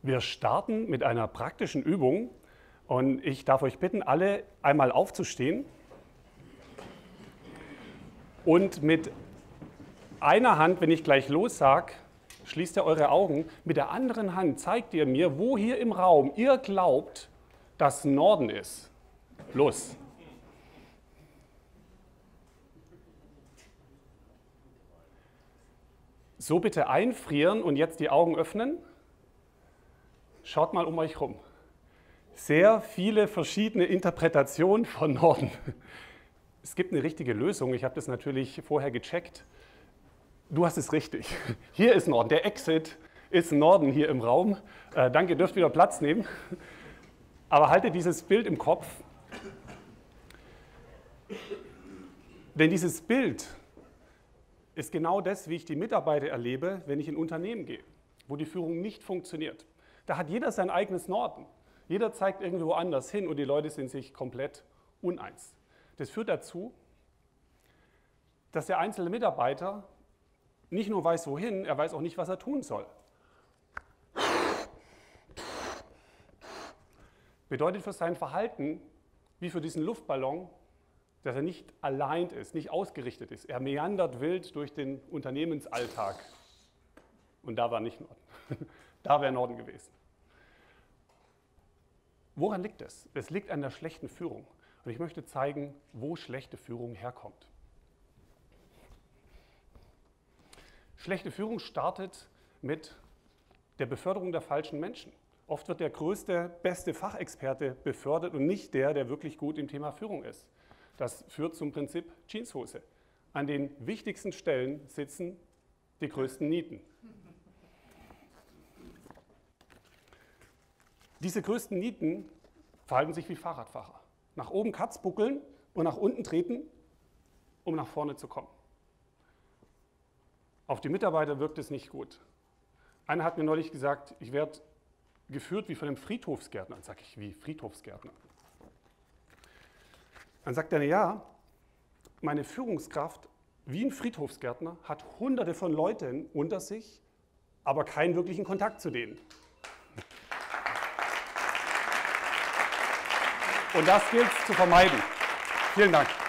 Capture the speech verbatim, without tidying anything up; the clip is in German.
Wir starten mit einer praktischen Übung und ich darf euch bitten, alle einmal aufzustehen und mit einer Hand, wenn ich gleich los sage, schließt ihr eure Augen, mit der anderen Hand zeigt ihr mir, wo hier im Raum ihr glaubt, dass Norden ist. Los! So bitte einfrieren und jetzt die Augen öffnen. Schaut mal um euch rum. Sehr viele verschiedene Interpretationen von Norden. Es gibt eine richtige Lösung. Ich habe das natürlich vorher gecheckt. Du hast es richtig. Hier ist Norden. Der Exit ist Norden hier im Raum. Äh, danke, ihr dürft wieder Platz nehmen. Aber haltet dieses Bild im Kopf. Denn dieses Bild ist genau das, wie ich die Mitarbeiter erlebe, wenn ich in Unternehmen gehe, wo die Führung nicht funktioniert. Da hat jeder sein eigenes Norden. Jeder zeigt irgendwo anders hin und die Leute sind sich komplett uneins. Das führt dazu, dass der einzelne Mitarbeiter nicht nur weiß, wohin, er weiß auch nicht, was er tun soll. Bedeutet für sein Verhalten, wie für diesen Luftballon, dass er nicht allein ist, nicht ausgerichtet ist. Er meandert wild durch den Unternehmensalltag. Und da war nicht Norden. Da wäre Norden gewesen. Woran liegt es? Es liegt an der schlechten Führung. Und ich möchte zeigen, wo schlechte Führung herkommt. Schlechte Führung startet mit der Beförderung der falschen Menschen. Oft wird der größte, beste Fachexperte befördert und nicht der, der wirklich gut im Thema Führung ist. Das führt zum Prinzip Jeanshose. An den wichtigsten Stellen sitzen die größten Nieten. Diese größten Nieten verhalten sich wie Fahrradfahrer. Nach oben Katz buckeln und nach unten treten, um nach vorne zu kommen. Auf die Mitarbeiter wirkt es nicht gut. Einer hat mir neulich gesagt, ich werde geführt wie von einem Friedhofsgärtner. Dann sage ich, wie Friedhofsgärtner? Dann sagt er, ja, meine Führungskraft, wie ein Friedhofsgärtner, hat hunderte von Leuten unter sich, aber keinen wirklichen Kontakt zu denen. Und das gilt es zu vermeiden. Vielen Dank.